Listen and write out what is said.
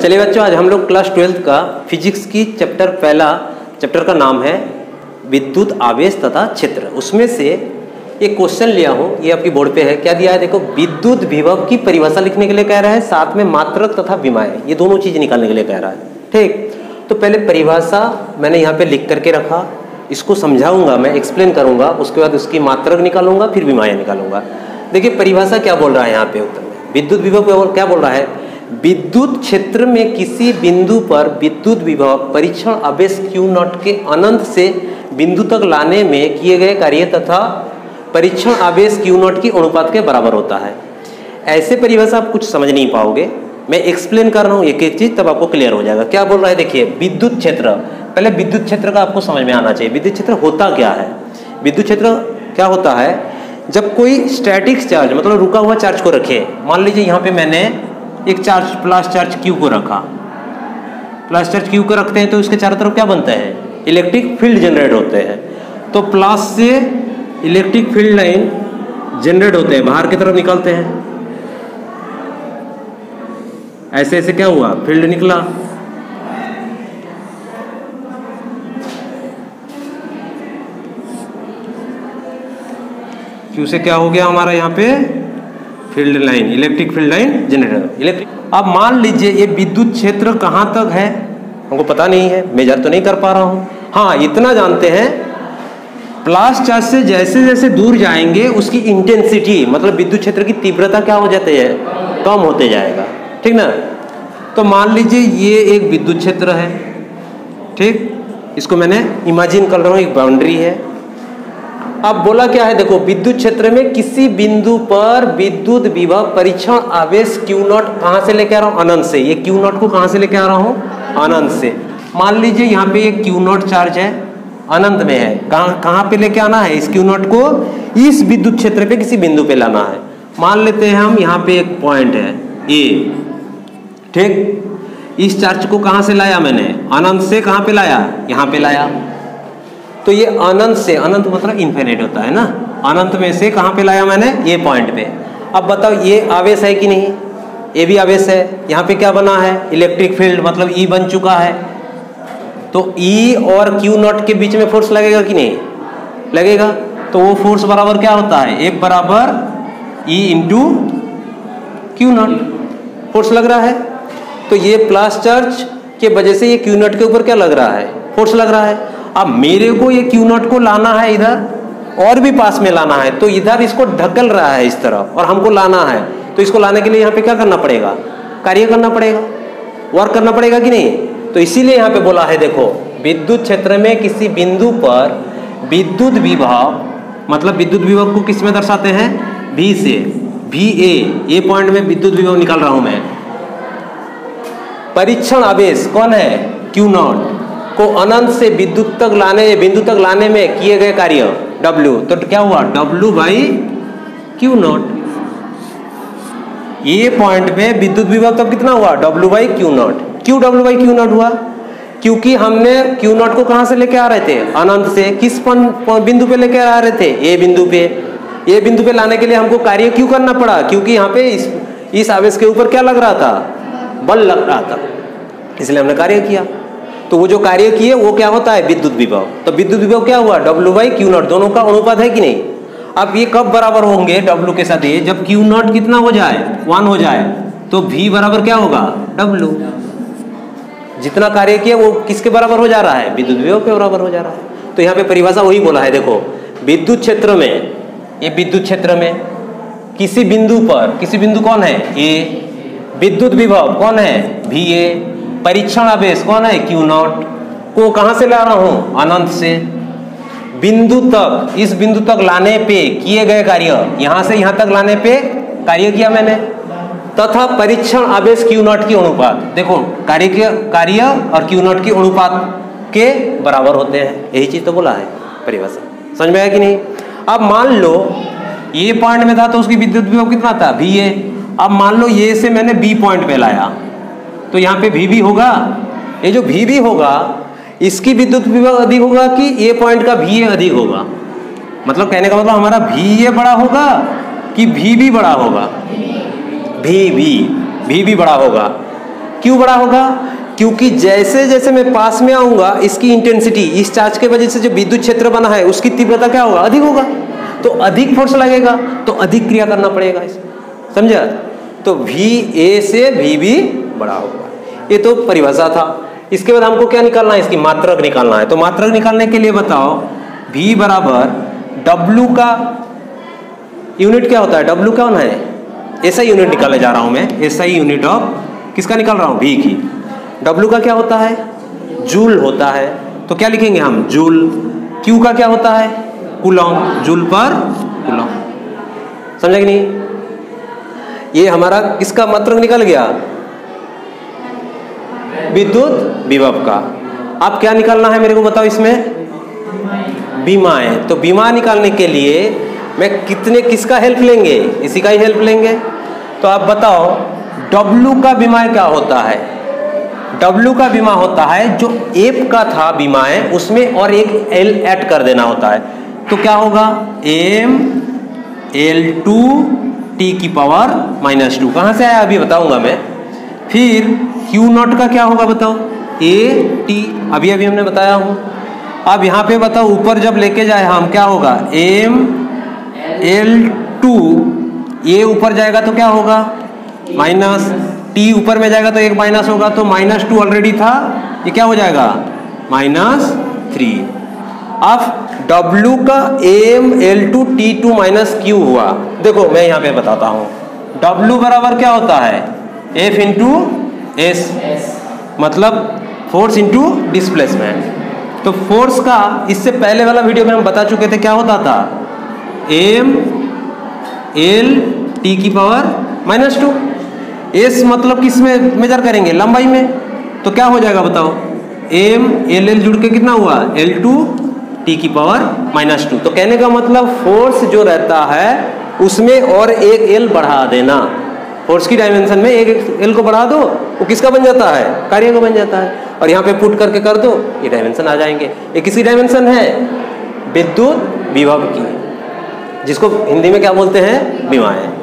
चलिए बच्चों, आज हम लोग क्लास 12 का फिजिक्स की चैप्टर का नाम है विद्युत आवेश तथा क्षेत्र। उसमें से एक क्वेश्चन लिया हूँ, ये आपकी बोर्ड पे है। क्या दिया है देखो, विद्युत विभव की परिभाषा लिखने के लिए कह रहा है, साथ में मात्रक तथा विमाएं, ये दोनों चीज निकालने के लिए कह रहा है। ठीक, तो पहले परिभाषा मैंने यहाँ पे लिख करके रखा, इसको समझाऊंगा, मैं एक्सप्लेन करूंगा, उसके बाद उसकी मात्रक निकालूंगा, फिर विमाएं निकालूंगा। देखिए परिभाषा क्या बोल रहा है यहाँ पे उत्तर में, विद्युत विभव क्या बोल रहा है, विद्युत क्षेत्र में किसी बिंदु पर विद्युत विभव परीक्षण आवेश Q0 के अनंत से बिंदु तक लाने में किए गए कार्य तथा परीक्षण आवेश Q0 की अनुपात के बराबर होता है। ऐसे परिभाषा आप कुछ समझ नहीं पाओगे, मैं एक्सप्लेन कर रहा हूँ एक एक चीज, तब आपको क्लियर हो जाएगा। क्या बोल रहा है देखिए, विद्युत क्षेत्र, पहले विद्युत क्षेत्र का आपको समझ में आना चाहिए। विद्युत क्षेत्र होता क्या है, विद्युत क्षेत्र क्या होता है, जब कोई स्टैटिक चार्ज मतलब रुका हुआ चार्ज को रखे, मान लीजिए यहाँ पे मैंने एक चार्ज प्लस चार्ज Q को रखा, प्लस चार्ज Q को रखते हैं तो उसके चारों तरफ क्या बनता है, इलेक्ट्रिक फील्ड जनरेट होते हैं। तो प्लस से इलेक्ट्रिक फील्ड लाइन जनरेट होते हैं, बाहर की तरफ निकलते हैं, ऐसे ऐसे क्या हुआ, फील्ड निकला। Q से क्या हो गया हमारा यहाँ पे, field line, electric field line generator electric. अब मान लीजिए ये विद्युत क्षेत्र कहाँ तक है हमको पता नहीं है, मेजर तो नहीं कर पा रहा हूँ। हाँ इतना जानते हैं, प्लस चार्ज से जैसे जैसे दूर जाएंगे उसकी इंटेंसिटी मतलब विद्युत क्षेत्र की तीव्रता क्या हो जाती है, कम होते जाएगा, ठीक ना। तो मान लीजिए ये एक विद्युत क्षेत्र है, ठीक, इसको मैंने इमेजिन कर रहा हूँ, एक बाउंड्री है। अब बोला क्या है देखो, विद्युत क्षेत्र में किसी बिंदु पर विद्युत विभव परीक्षण आवेश Q0 कहां से लेके आ रहा हूं, अनंत से। ये Q0 को कहां से लेके आ रहा हूं, अनंत से। मान लीजिए यहाँ पे एक Q0 चार्ज है, अनंत में है, कहां पे लेके आना है, इस Q0 को इस विद्युत क्षेत्र पे किसी बिंदु पे लाना है। मान लेते हैं हम यहाँ पे एक पॉइंट है A, ठीक, इस चार्ज को कहां से लाया मैंने, अनंत से कहां पे लाया, यहाँ पे लाया। तो ये अनंत से, अनंत मतलब इन्फिनिट होता है ना, अनंत में से कहां पे लाया मैंने, ये पॉइंट पे। अब बताओ ये आवेश है कि नहीं, ये भी आवेश है। यहाँ पे क्या बना है, इलेक्ट्रिक फील्ड मतलब E बन चुका है। तो E और Q0 के बीच में फोर्स लगेगा कि नहीं लगेगा, तो वो फोर्स बराबर क्या होता है, F बराबर E इंटू Q0, फोर्स लग रहा है। तो ये प्लस चार्ज के वजह से ये Q0 के ऊपर क्या लग रहा है, फोर्स लग रहा है। अब मेरे को ये Q0 को लाना है इधर और भी पास में लाना है, तो इधर इसको ढकल रहा है इस तरफ और हमको लाना है, तो इसको लाने के लिए यहाँ पे क्या करना पड़ेगा, कार्य करना पड़ेगा, वर्क करना पड़ेगा कि नहीं। तो इसीलिए यहाँ पे बोला है देखो, विद्युत क्षेत्र में किसी बिंदु पर विद्युत विभव मतलब विद्युत विभव को किस में दर्शाते हैं, V से, VA, ये पॉइंट में विद्युत विभव निकाल रहा हूं मैं। परीक्षण आवेश कौन है, Q0 को अनंत से विद्युत तक लाने, बिंदु तक लाने में किए गए कार्य W, तो क्या हुआ W बाई Q0। ये पॉइंट पे विद्युत विभव तब कितना हुआ, W बाई Q0। क्यों W बाई Q0 हुआ, क्योंकि हमने Q0 को कहां से लेके आ रहे थे, अनंत से, किस बिंदु पे लेके आ रहे थे, ये बिंदु पे। ये बिंदु पे लाने के लिए हमको कार्य क्यों करना पड़ा, क्योंकि यहाँ पे इस आवेश के ऊपर क्या लग रहा था, बल लग रहा था, इसलिए हमने कार्य किया। तो वो जो कार्य किए वो क्या होता है, विद्युत विभव। तो विद्युत विभव क्या हुआ, W बाई Q0, दोनों का अनुपात है कि नहीं। अब ये कब बराबर होंगे W के साथ, ये जब Q0 कितना हो जाए, 1 हो जाए, तो V बराबर क्या होगा, W। जितना कार्य किया वो किसके बराबर हो जा रहा है, विद्युत विभव के बराबर हो जा रहा है। तो यहाँ पे परिभाषा वही बोला है देखो, विद्युत क्षेत्र में, ये विद्युत क्षेत्र में किसी बिंदु पर, किसी बिंदु कौन है A, विद्युत विभव कौन है VA, परीक्षण आवेश कौन है Q0, को कहां से ला रहा हूं, अनंत से, बिंदु तक, इस बिंदु तक लाने पे किए गए कार्य, यहां से यहां तक लाने पे कार्य किया मैंने, तथा परीक्षण आवेश Q0 की अनुपात, देखो कार्य और Q0 की अनुपात के बराबर होते हैं, यही चीज तो बोला है परिभाषा, समझ में आया कि नहीं। अब मान लो ये पॉइंट में था तो उसकी विद्युत विभव कितना था, VA। अब मान लो ये से मैंने B पॉइंट पे लाया, तो यहाँ पे VB होगा, ये जो VB होगा इसकी विद्युत विभव अधिक होगा कि ये पॉइंट का VA अधिक होगा, मतलब कहने का मतलब हमारा VA बड़ा होगा कि VB बड़ा होगा, VB बड़ा होगा। क्यों बड़ा होगा? क्योंकि जैसे जैसे मैं पास में आऊंगा इसकी इंटेंसिटी, इस चार्ज के वजह से जो विद्युत क्षेत्र बना है उसकी तीव्रता क्या होगा? अधिक होगा। तो अधिक फोर्स लगेगा तो अधिक क्रिया करना पड़ेगा इसमें, समझा? तो VA से VB बड़ा होगा। ये तो परिभाषा था। इसके बाद हमको क्या निकालना है? इसकी मात्रक निकालना है। तो मात्रक निकालने के लिए बताओ, V बराबर W का यूनिट क्या होता है? W कौन है? SI यूनिट निकालने जा रहा हूं मैं। SI यूनिट ऑफ किसका निकाल रहा हूं? V की। W का क्या होता है? जूल होता है। तो क्या लिखेंगे हम? जूल। Q का क्या होता है? कूलॉम। जूल पर कूलॉम। समझा कि नहीं? ये हमारा किसका मात्रक निकल गया? विद्युत विभव का। अब क्या निकालना है मेरे को बताओ इसमें? विमाएं। तो विमा निकालने के लिए मैं किसका हेल्प लेंगे? इसी का ही हेल्प लेंगे। तो आप बताओ W का विमा क्या होता है? W का विमा होता है जो F का था विमाएं, उसमें और एक L ऐड कर देना होता है। तो क्या होगा? M L2 T की पावर -2। कहाँ से आया अभी बताऊंगा मैं। फिर Q0 का क्या होगा बताओ? A T, अभी हमने बताया हूं। अब यहाँ पे बताओ ऊपर जब लेके जाए हम, क्या होगा? M L2, ये ऊपर जाएगा तो क्या होगा? माइनस। T ऊपर में जाएगा तो एक माइनस होगा, तो -2 ऑलरेडी था, ये क्या हो जाएगा? -3। अब W का M L2 T2 -Q हुआ। देखो मैं यहाँ पे बताता हूँ। W बराबर क्या होता है? F इंटू S, मतलब फोर्स इंटू डिस्प्लेसमेंट। तो फोर्स का इससे पहले वाला वीडियो में हम बता चुके थे क्या होता था? M L T की पावर -2। S मतलब किस में मेजर करेंगे? लंबाई में। तो क्या हो जाएगा बताओ? M L L जुड़ के कितना हुआ? L2 T की पावर -2। तो कहने का मतलब फोर्स जो रहता है उसमें और एक L बढ़ा देना। फोर्स की डायमेंशन में एक L को बढ़ा दो, वो किसका बन जाता है? कार्य का बन जाता है। और यहाँ पे पुट करके कर दो, ये डायमेंशन आ जाएंगे। ये किसकी डायमेंशन है? विद्युत विभव की, जिसको हिंदी में क्या बोलते हैं? विमाएं।